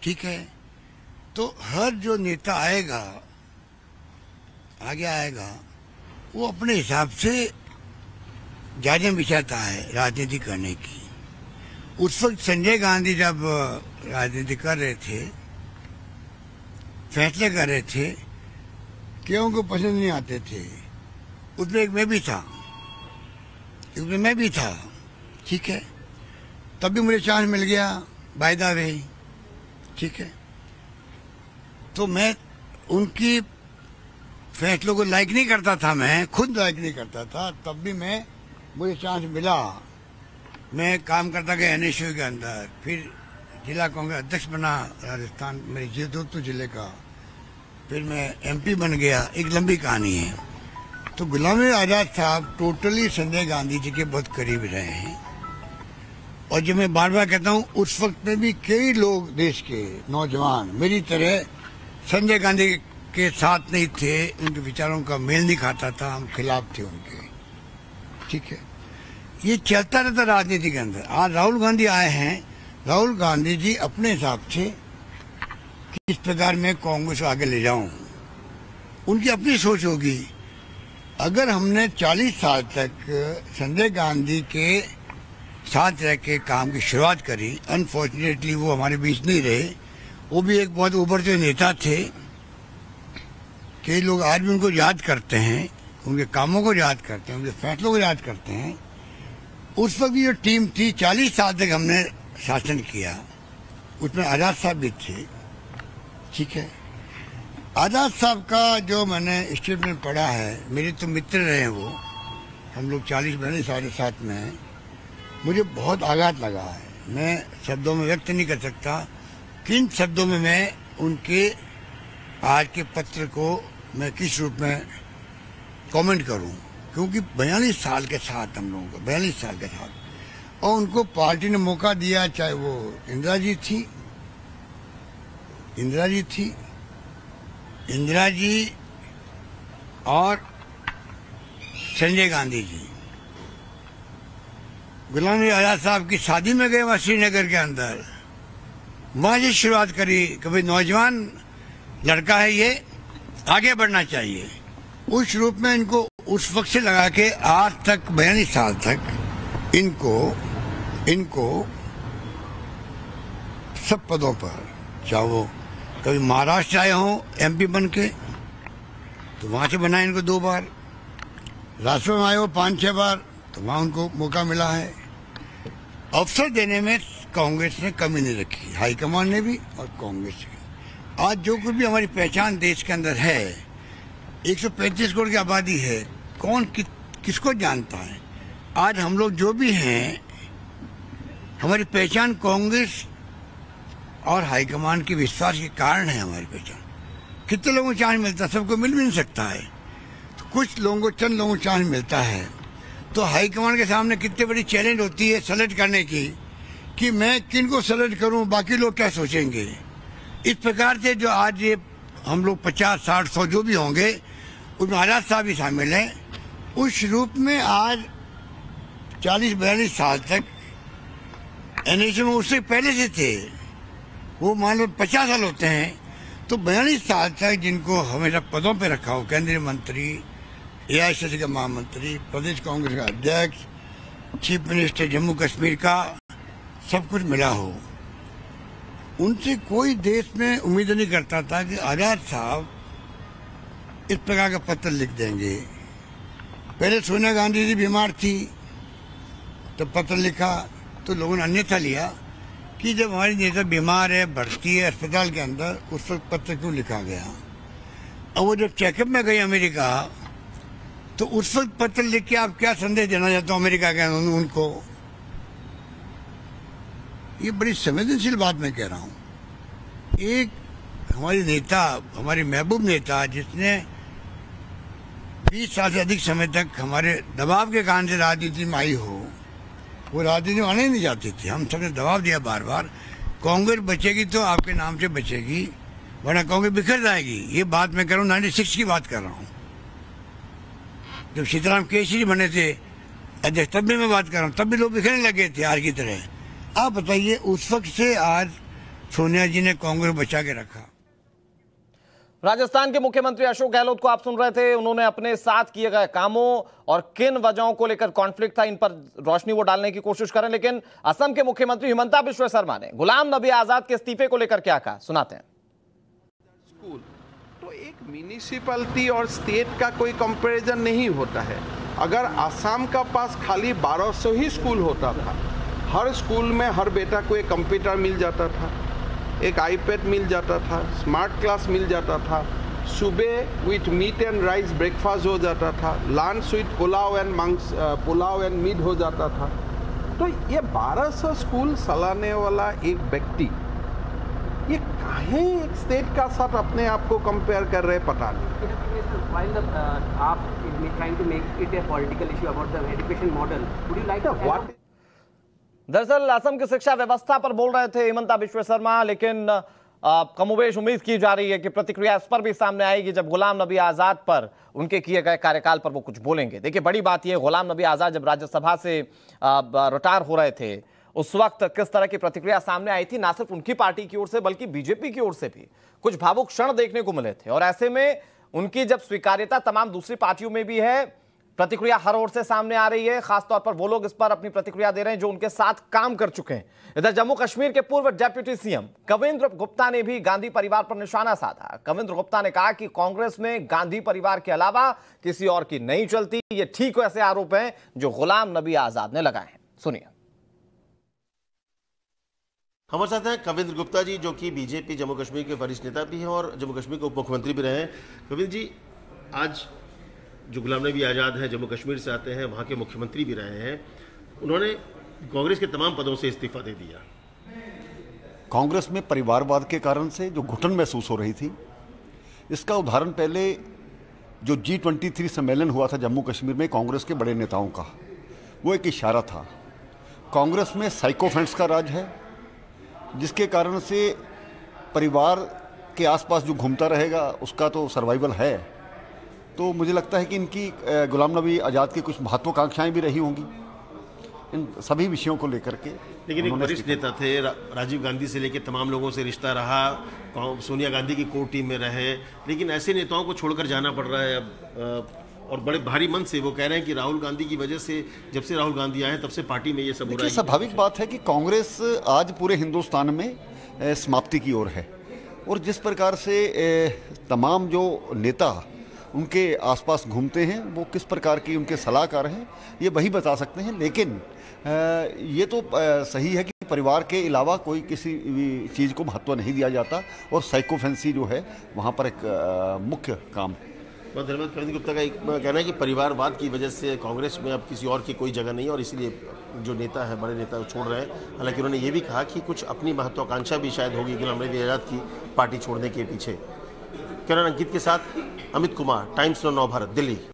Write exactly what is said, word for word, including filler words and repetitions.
ठीक है। तो हर जो नेता आएगा, आगे आएगा, वो अपने हिसाब से जाने बिछाता है राजनीति करने की। उस वक्त संजय गांधी जब राजनीति कर रहे थे, फैसले कर रहे थे कि उनको पसंद नहीं आते थे, उसमें एक मैं भी था, उसमें मैं भी था, ठीक है। तब भी मुझे चांस मिल गया बाय द वे, ठीक है। तो मैं उनकी फैसलों को लाइक नहीं करता था, मैं खुद लाइक नहीं करता था, तब भी मैं मुझे चांस मिला। मैं काम करता गया एन एस यू के अंदर, फिर जिला कांग्रेस अध्यक्ष बना राजस्थान, मेरे जोधपुर जिले का, फिर मैं एम पी बन गया। एक लंबी कहानी है। तो गुलाम नबी आज़ाद साहब टोटली संजय गांधी जी के बहुत करीब रहे हैं। और जो मैं बार बार कहता हूँ, उस वक्त में भी कई लोग देश के नौजवान मेरी तरह संजय गांधी के साथ नहीं थे, उनके विचारों का मेल नहीं खाता था, हम खिलाफ थे उनके, ठीक है। ये चलता रहता राजनीति के अंदर। आज राहुल गांधी आए हैं, राहुल गांधी जी अपने हिसाब से किस प्रकार मैं कांग्रेस को आगे ले जाऊं, उनकी अपनी सोच होगी। अगर हमने चालीस साल तक संजय गांधी के साथ रह के काम की शुरुआत करी, अनफॉर्चुनेटली वो हमारे बीच नहीं रहे। वो भी एक बहुत उभरते नेता थे, कई लोग आज भी उनको याद करते हैं, उनके कामों को याद करते हैं, उनके फैसलों को याद करते हैं। उस वक्त की जो टीम थी, चालीस साल तक हमने शासन किया, उसमें आज़ाद साहब भी थे, ठीक है। आज़ाद साहब का जो मैंने स्टेटमेंट पढ़ा है, मेरे तो मित्र रहे वो, हम लोग चालीस बयालीस साल साथ में हैं, मुझे बहुत आघात लगा है। मैं शब्दों में व्यक्त नहीं कर सकता किन शब्दों में मैं उनके आज के पत्र को मैं किस रूप में कमेंट करूं, क्योंकि बयालीस साल के साथ हम लोगों को, बयालीस साल के साथ, और उनको पार्टी ने मौका दिया, चाहे वो इंदिरा जी थी, इंदिरा जी थी इंदिरा जी और संजय गांधी जी। गुलाम नबी आज़ाद साहब की शादी में गए वहाँ श्रीनगर के अंदर, वहाँ से शुरुआत करी कि भाई नौजवान लड़का है, ये आगे बढ़ना चाहिए। उस रूप में इनको उस वक्त से लगा के आज तक बयालीस साल तक इनको इनको सब पदों पर, चाहे वो कभी महाराष्ट्र आए हों एम पी बन के, तो वहाँ से बनाए इनको दो बार, राजस्थान में आए हो पाँच छः बार, तो वहाँ उनको मौका मिला है। अवसर देने में कांग्रेस ने कमी नहीं रखी, हाईकमान ने भी और कांग्रेस ने। आज जो कुछ भी हमारी पहचान देश के अंदर है, एक सौ पैंतीस करोड़ की आबादी है, कौन कि, किसको जानता है? आज हम लोग जो भी हैं, हमारी पहचान कांग्रेस और हाईकमान के विश्वास के कारण है। हमारी पहचान कितने लोगों को चांस मिलता है? सबको मिल भी नहीं सकता है। तो कुछ लोगों को, चंद लोगों को चांस मिलता है। तो हाईकमान के सामने कितनी बड़ी चैलेंज होती है सेलेक्ट करने की, कि मैं किन को सेलेक्ट करूं, बाकी लोग क्या सोचेंगे। इस प्रकार से जो आज ये हम लोग पचास साठ सौ जो भी होंगे, उसमें आज़ाद साहब भी शामिल हैं। उस रूप में आज चालीस बयालीस साल तक एन एस यू में उससे पहले से थे, वो मान लो पचास साल होते हैं, तो बयालीस साल तक जिनको हमेशा पदों पे रखा हो, केंद्रीय मंत्री, ए आई सी सी का महामंत्री, प्रदेश कांग्रेस का अध्यक्ष, चीफ मिनिस्टर जम्मू कश्मीर का, सब कुछ मिला हो, उनसे कोई देश में उम्मीद नहीं करता था कि आज़ाद साहब इस प्रकार का पत्र लिख देंगे। पहले सोनिया गांधी जी बीमार थी तो पत्र लिखा, तो लोगों ने अन्यथा लिया कि जब हमारी नेता बीमार है, भर्ती है अस्पताल के अंदर, उस वक्त पत्र क्यों लिखा गया। और वो जब चेकअप में गई अमेरिका, तो उस वक्त पत्र लिख के आप क्या संदेश देना चाहते हो अमेरिका के उनको? ये बड़ी संवेदनशील बात मैं कह रहा हूँ। एक हमारी नेता, हमारी महबूब नेता, जिसने बीस साल से अधिक समय तक हमारे दबाव के कारण से राजनीति में आई हो, वो राजनीति में आने ही नहीं जाती थी। हम सबने दबाव दिया बार बार, कांग्रेस बचेगी तो आपके नाम से बचेगी, वरना कांग्रेस बिखर जाएगी। ये बात मैं कर रहा हूँ, नाइन्टी सिक्स की बात कर रहा हूँ, जब सीताराम केसरी बने थे अध्यक्ष, तब भी मैं बात कर रहा हूँ, तब भी लोग बिखरने लगे थे आज की तरह। आप बताइए, उस वक्त से आज सोनिया जी ने कांग्रेस बचा के रखा। राजस्थान के मुख्यमंत्री अशोक गहलोत को आप सुन रहे थे। उन्होंने अपने साथ किए गए कामों और किन वजहों को लेकर कॉन्फ्लिक्ट था, इन पर रोशनी वो डालने की कोशिश करें। लेकिन असम के मुख्यमंत्री हिमंता बिश्व शर्मा ने गुलाम नबी आजाद के इस्तीफे को लेकर क्या कहा, सुनाते हैं। स्कूल तो एक म्यूनिसिपैलिटी और स्टेट का कोई कंपैरिजन नहीं होता है। अगर असम का पास खाली बारह सौ ही स्कूल होता था, हर स्कूल में हर बेटा को एक कंप्यूटर मिल जाता था, एक आईपैड मिल जाता था, स्मार्ट क्लास मिल जाता था, सुबह with meat and rice breakfast हो जाता था, लंच विथ पुलाव एंड मंग्स पुलाव एंड मीट हो जाता था। तो ये बारह सौ स्कूल चलाने वाला एक व्यक्ति ये काहे एक स्टेट का साथ अपने आप को कंपेयर कर रहे, पता नहीं। While the uh, आप trying to make it a political issue about the education model, would you like to what? दरअसल असम की शिक्षा व्यवस्था पर बोल रहे थे हिमंता बिश्व शर्मा, लेकिन कमोबेश उम्मीद की जा रही है कि प्रतिक्रिया इस पर भी सामने आएगी जब गुलाम नबी आजाद पर, उनके किए गए कार्यकाल पर वो कुछ बोलेंगे। देखिए बड़ी बात यह, गुलाम नबी आजाद जब राज्यसभा से रिटायर हो रहे थे उस वक्त किस तरह की प्रतिक्रिया सामने आई थी, ना सिर्फ उनकी पार्टी की ओर से बल्कि बीजेपी की ओर से भी कुछ भावुक क्षण देखने को मिले थे। और ऐसे में उनकी जब स्वीकार्यता तमाम दूसरी पार्टियों में भी है, प्रतिक्रिया हर ओर से सामने आ रही है। खासतौर पर वो लोग इस पर अपनी प्रतिक्रिया दे रहे हैं जो उनके साथ काम कर चुके हैं। इधर जम्मू कश्मीर के पूर्व डिप्टी सीएम कविंद्र गुप्ता ने भी गांधी परिवार पर निशाना साधा। कविंद्र गुप्ता ने कहा कि कांग्रेस में गांधी परिवार के अलावा किसी और की नहीं चलती। ये ठीक वैसे आरोप हैं जो गुलाम नबी आजाद ने लगाए हैं, सुनिए। हमारे साथ हैं कविंद्र गुप्ता जी, जो कि बीजेपी जम्मू कश्मीर के वरिष्ठ नेता भी हैं और जम्मू कश्मीर के उप मुख्यमंत्री भी रहे हैं। कविंद्र जी, आज जो गुलाम नबी आज़ाद हैं, जम्मू कश्मीर से आते हैं, वहाँ के मुख्यमंत्री भी रहे हैं, उन्होंने कांग्रेस के तमाम पदों से इस्तीफा दे दिया। कांग्रेस में परिवारवाद के कारण से जो घुटन महसूस हो रही थी, इसका उदाहरण पहले जो जी ट्वेंटी थ्री सम्मेलन हुआ था जम्मू कश्मीर में कांग्रेस के बड़े नेताओं का, वो एक इशारा था। कांग्रेस में साइकोफेंट्स का राज है, जिसके कारण से परिवार के आसपास जो घूमता रहेगा उसका तो सर्वाइवल है। तो मुझे लगता है कि इनकी गुलाम नबी आज़ाद की कुछ महत्वाकांक्षाएं भी रही होंगी इन सभी विषयों को लेकर के। लेकिन एक वरिष्ठ नेता थे, रा, राजीव गांधी से लेकर तमाम लोगों से रिश्ता रहा, सोनिया गांधी की कोर टीम में रहे, लेकिन ऐसे नेताओं को छोड़कर जाना पड़ रहा है अब। और बड़े भारी मन से वो कह रहे हैं कि राहुल गांधी की वजह से, जब से राहुल गांधी आए तब से पार्टी में ये सब हो रहा है। स्वाभाविक बात है कि कांग्रेस आज पूरे हिंदुस्तान में समाप्ति की ओर है और जिस प्रकार से तमाम जो नेता उनके आसपास घूमते हैं वो किस प्रकार की उनके सलाहकार हैं ये वही बता सकते हैं। लेकिन ये तो सही है कि परिवार के अलावा कोई किसी चीज़ को महत्व नहीं दिया जाता और साइकोफेंसी जो है वहाँ पर एक मुख्य काम है। धर्मेंद्र कविंद्र गुप्ता का एक कहना है कि परिवारवाद की वजह से कांग्रेस में अब किसी और की कोई जगह नहीं है और इसलिए जो नेता है, बड़े नेता छोड़ रहे हैं। हालांकि उन्होंने ये भी कहा कि कुछ अपनी महत्वाकांक्षा भी शायद होगी गुलाम नबी आज़ाद की पार्टी छोड़ने के पीछे। किरण अंकित के साथ अमित कुमार, टाइम्स नौ भारत, दिल्ली।